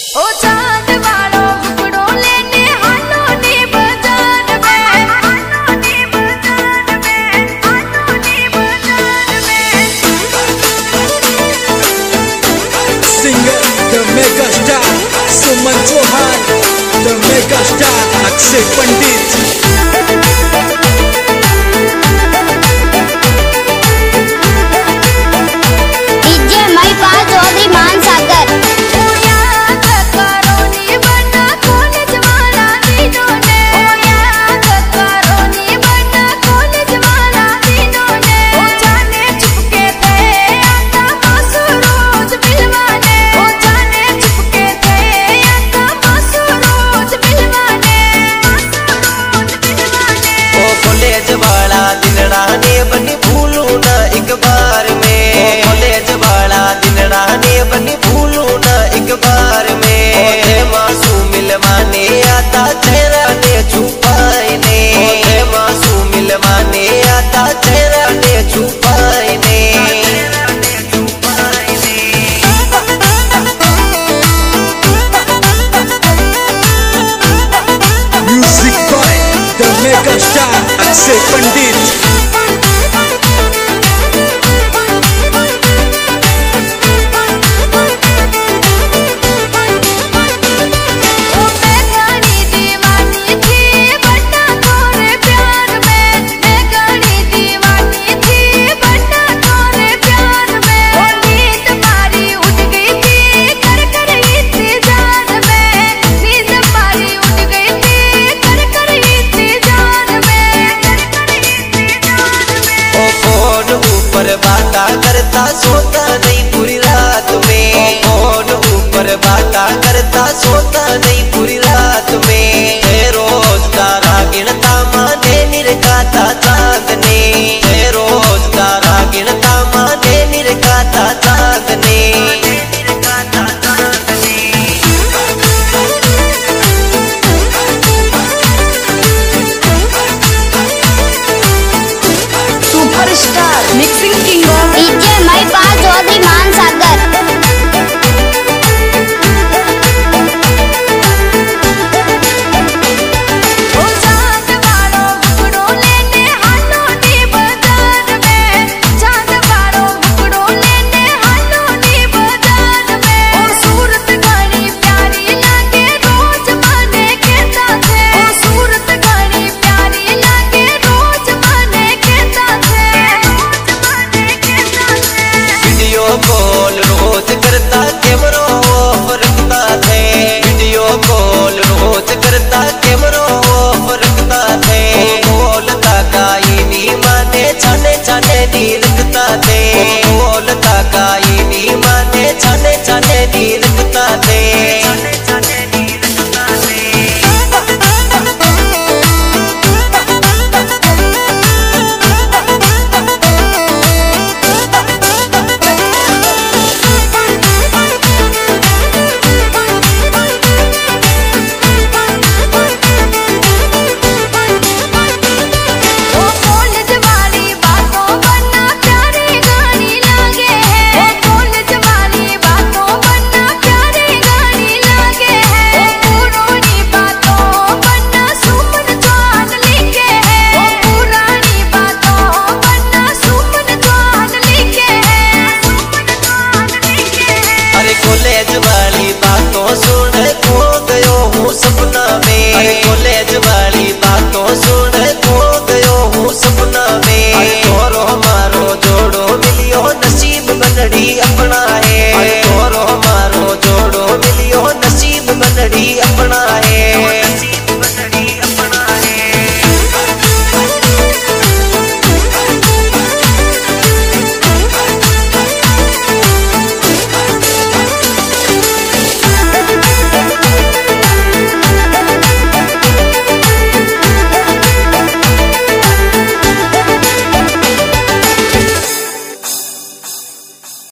ओ चांद वालो घुंघरू लेने हालो नी बाजार में, हालो नी बाजार में, हालो नी बाजार में। Singer the mega star Suman Chauhan, the mega star Akshay Pandit। Mega star Akshay Pandit। बाता करता सोता नहीं पूरी रात में, फोन ऊपर बाता करता सोता नहीं पूरी रात में। रोज तारा गिनता माने निरखाता चांद ने, रोज तारा गिनता माने निरखाता चांद ने। Superstar mixing king DJ Mahipal Chaudhary Mansagar. Call रोज करता कैमरा ऑफ रखता थे, वीडियो कॉल रोज करता कैमरा ऑफ रखता थे। बोलता काई नी माने छाने छाने नी रखता थे, बोलता काई नी माने छाने छाने नी रखता थे। कॉलेज वाली बातों सुन